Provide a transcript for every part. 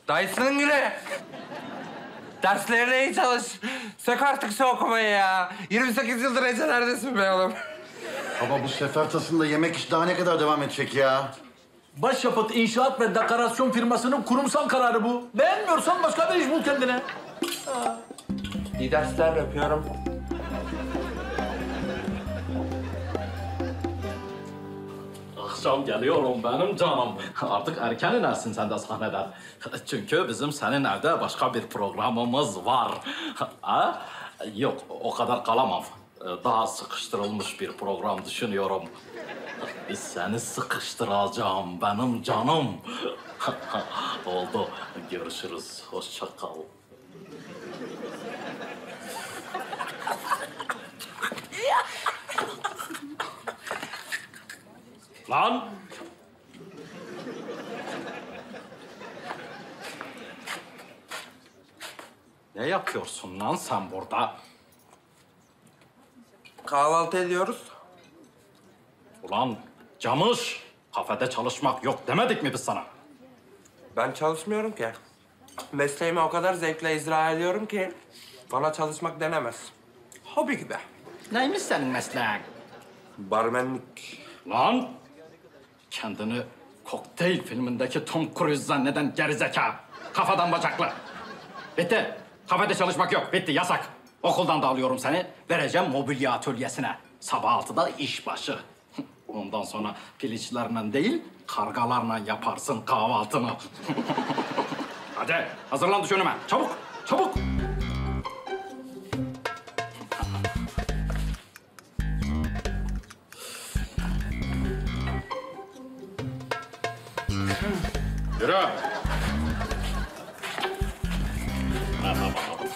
Dayısının günü. Derslerine iyi çalış. Sök artık şu okumayı ya. 28 yıldır Ece neredesin be oğlum? Baba bu sefer tasında yemek iş daha ne kadar devam edecek ya? Başyapıt İnşaat ve Dekorasyon firmasının kurumsal kararı bu. Beğenmiyorsan başka bir iş bul kendine. İyi dersler yapıyorum. Akşam geliyorum benim canım. Artık erken inersin sen de sahneden. Çünkü bizim senin evde başka bir programımız var. Ha? Yok, o kadar kalamam. Daha sıkıştırılmış bir program düşünüyorum. Seni sıkıştıracağım benim canım. Oldu. Görüşürüz. Hoşça kal. Lan! Ne yapıyorsun lan sen burada? Kahvaltı ediyoruz. Ulan Camış, kafede çalışmak yok demedik mi biz sana? Ben çalışmıyorum ki. Mesleğimi o kadar zevkle icra ediyorum ki bana çalışmak denemez. Hobi gibi. Neymiş senin mesleğin? Barmenlik. Lan! Kendini kokteyl filmindeki Tom Cruise zanneden gerizekalı. Kafadan bacaklı. Bitti. Kafede çalışmak yok. Bitti. Yasak. Okuldan da alıyorum seni. Vereceğim mobilya atölyesine. Sabah 6'da iş başı. Ondan sonra piliçlerle değil, kargalarla yaparsın kahvaltını. Hadi hazırlan düş önüme. Çabuk, çabuk. Yürü. Hadi bakalım.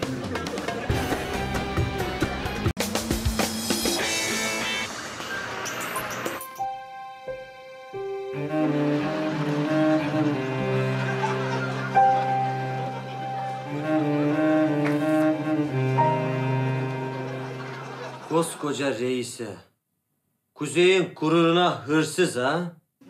Koskoca reise, Kuzey'in gururuna hırsız ha?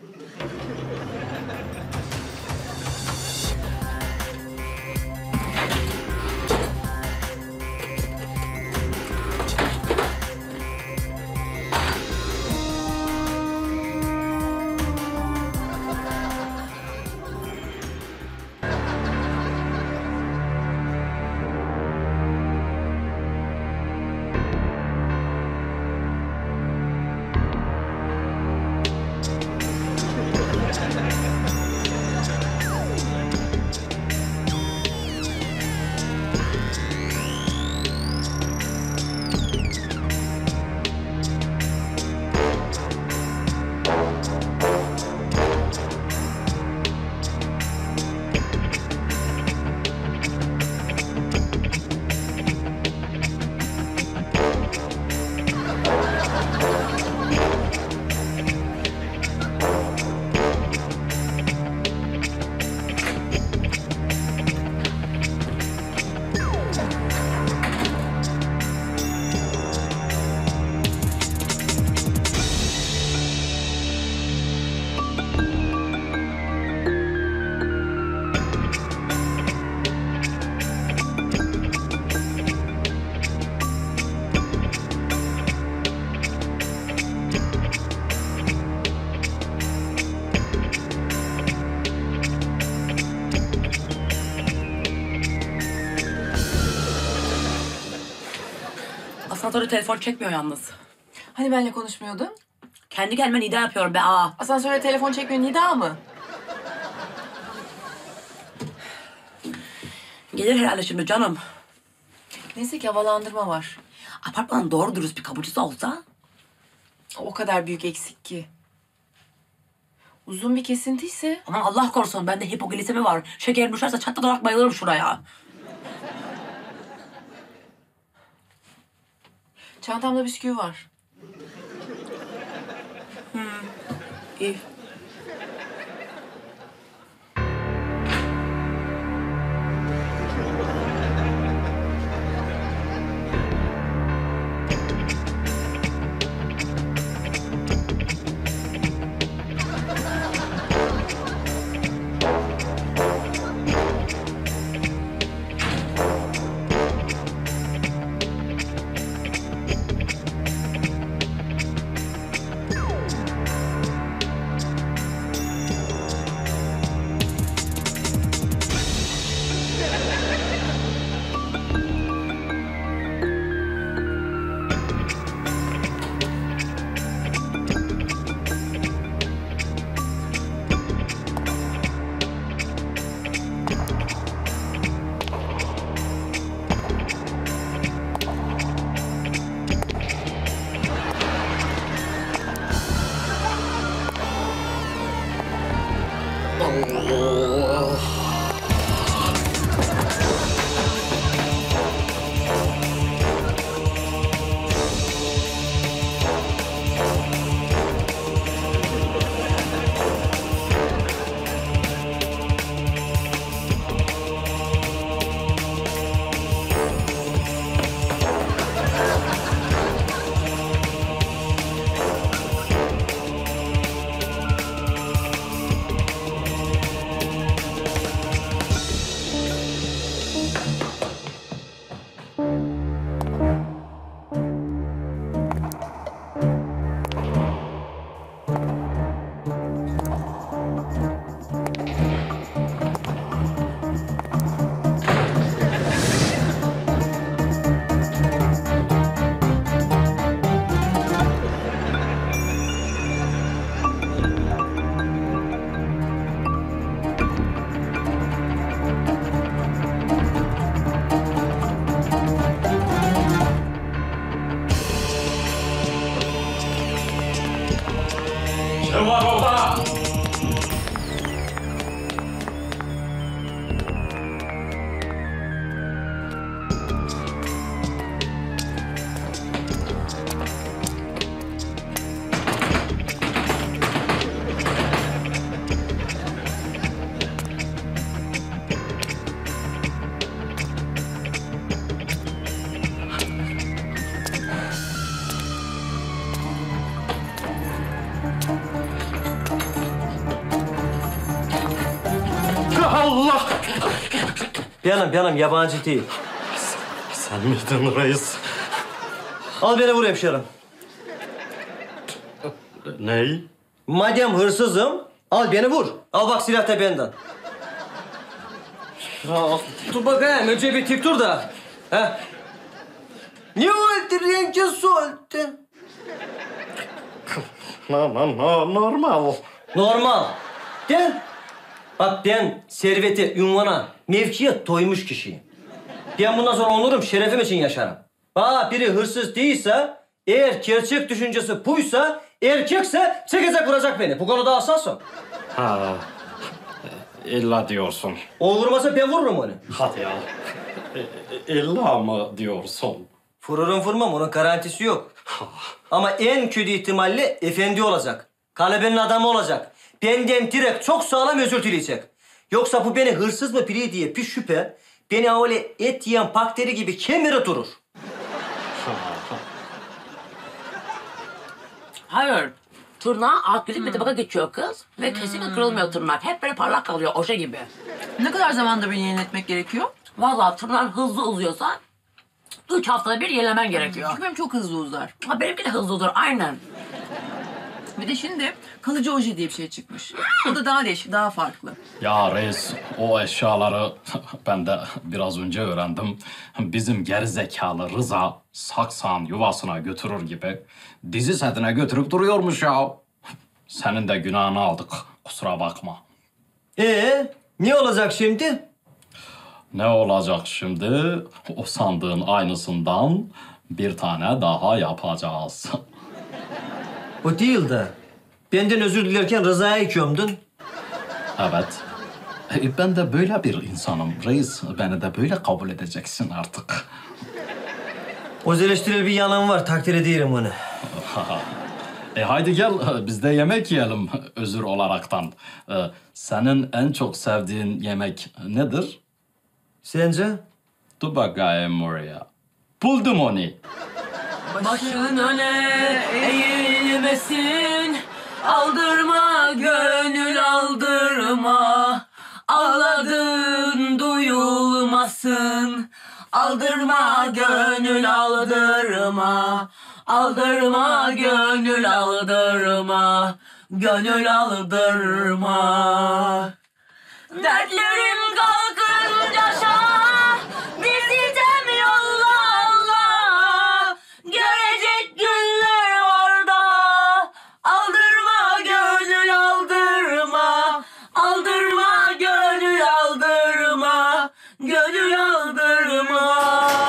Asansörde telefon çekmiyor yalnız. Hani benimle konuşmuyordun? Kendi kendime nida yapıyorum be aa. Asansörde telefon çekmiyor, nida mı? Gelir herhalde şimdi canım. Neyse ki havalandırma var. Apartmanın doğru dürüst bir kapıcısı olsa. O kadar büyük eksik ki. Uzun bir kesintiyse... Aman Allah korusun bende hipoglisemi var. Şekerim düşerse çatlatarak bayılırım şuraya. Çantamda bisküvi var. İyi. Kim var orada? Allah! Benim yabancı değil. Sen miydin reis? Al beni vur hemşerim. Ney? Madem hırsızım, al beni vur. Al bak silah da benden. Dur bakayım, önce bir tik dur da. Heh. Ne oldu rengi soldu? Normal. Normal. Den. Bak ben servete, ünvana, mevkiye doymuş kişiyim. Ben bundan sonra onurum, şerefim için yaşarım. Bana biri hırsız değilse, eğer gerçek düşüncesi buysa, erkekse çekecek vuracak beni. Bu konuda hassasım. Ha, illa diyorsun. O vurmasa ben vururum onu. Hadi ya. İlla mı diyorsun? Vururum vurmam, onun garantisi yok. Ama en kötü ihtimalle efendi olacak. Kalebenin adamı olacak. Benden direkt çok sağlam özür dileyecek. Yoksa bu beni hırsız mı biri diye bir şüphe, beni öyle et yiyen bakteri gibi kemire durur. Hayır. Tırnağı akülü bir tabaka geçiyor kız. Ve kesinlikle kırılmıyor tırnak. Hep böyle parlak kalıyor, oje gibi. Ne kadar zamanda bir yeniletmek gerekiyor? Vallahi tırnağın hızlı uzuyorsa 3 haftada bir yenilemen gerekiyor. Çünkü benim çok hızlı uzar. Ha, benimki de hızlı olur, aynen. Bir de şimdi kalıcı oje diye bir şey çıkmış. O da daha değişik, daha farklı. Ya reis, o eşyaları ben de biraz önce öğrendim. Bizim gerizekalı Rıza saksan yuvasına götürür gibi dizi setine götürüp duruyormuş ya. Senin de günahını aldık, kusura bakma. Ne olacak şimdi? Ne olacak şimdi? O sandığın aynısından bir tane daha yapacağız. O değil de. Benden özür dilerken Rıza'ya gömdün. Evet. Ben de böyle bir insanım reis. Beni de böyle kabul edeceksin artık. Özelleştiril bir yanım var, takdir ederim onu. Haydi gel biz de yemek yiyelim özür olaraktan. Senin en çok sevdiğin yemek nedir? Sence? Dur bakayım oraya. Buldum onu. Başın öne eğilmesin. Aldırma gönül aldırma. Ağladın duyulmasın. Aldırma gönül aldırma. Aldırma gönül aldırma. Gönül aldırma. Dertlerim kalkınca şah. Dizeceğim yolla Allah. Görecek günler orada. Aldırma gönül aldırma. Aldırma gönül aldırma. Gönül aldırma.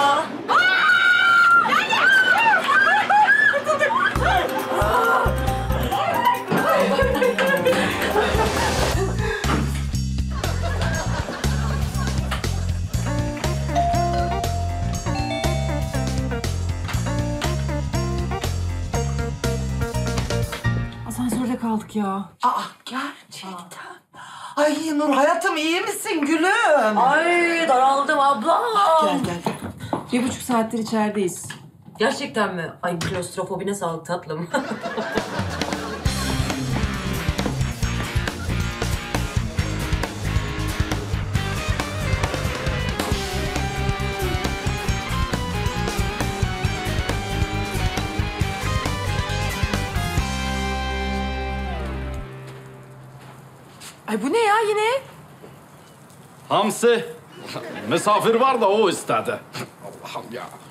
Asansörde kaldık ya. Aa, gerçekten. Ay Nur hayatım iyi misin gülüm? Ay daraldım abla. Gel gel gel. 1,5 saattir içerideyiz. Gerçekten mi? Ay klostrofobine sağlık tatlım. Ay bu ne ya yine? Hamsi. Misafir var da o istedi. Allah'ım ya.